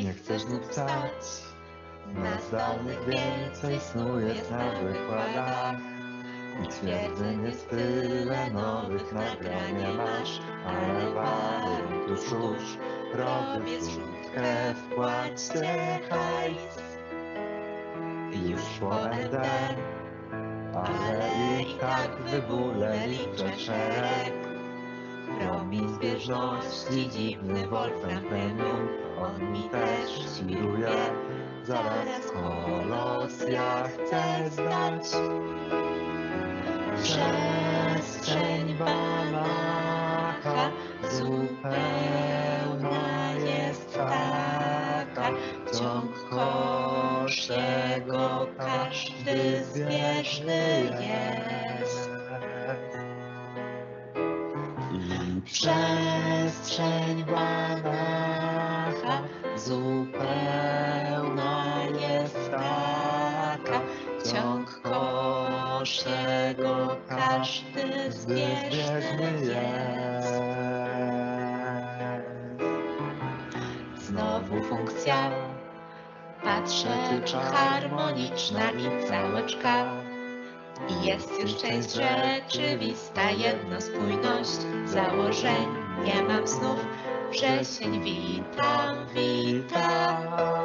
Nie chcesz znów stać na zdalnych, więcej snu jest na wykładach. I twierdzeń jest tyle nowych nagrań nie masz, ale waruj już, robię zrzutkę, wpłać te hajs. I już szło ND, ale i tak wybóle liczę szereg. Promień zbieżności, dziwny Wolfram Premium, on mi też świruje. Zaraz kolos ja chcę zdać. Przestrzeń Banacha zupełna jest taka. Ciąg koszego każdy zbieżny jest. I przestrzeń Banacha zupełna jest taka. Ciąg koszego każdy zbieżny jest. Znowu funkcja, patrzę, harmoniczna i całeczka. I jest już część rzeczywista, jednospójność założeń. Nie mam snów, wrzesień, witam, witam.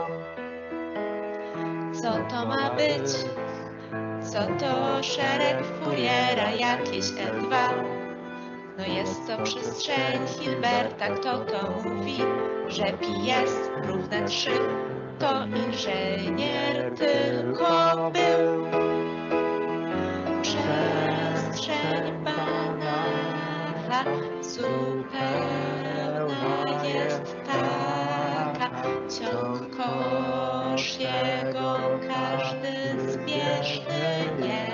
Co to ma być? Co to szereg Fouriera, jakieś L2? No jest to przestrzeń Hilberta, kto to mówi, że pi jest równe 3, to inżynier tylko był. Przestrzeń Banacha zupełna jest taka. Ciąg kosz jego każdy zbieżny jest.